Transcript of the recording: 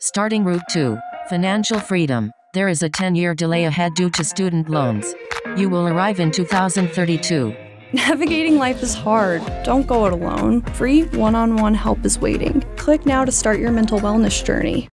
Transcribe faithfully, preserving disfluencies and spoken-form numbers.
Starting Route two. Financial freedom. There is a ten-year delay ahead due to student loans. You will arrive in two thousand thirty-two. Navigating life is hard. Don't go it alone. Free one-on-one help is waiting. Click now to start your mental wellness journey.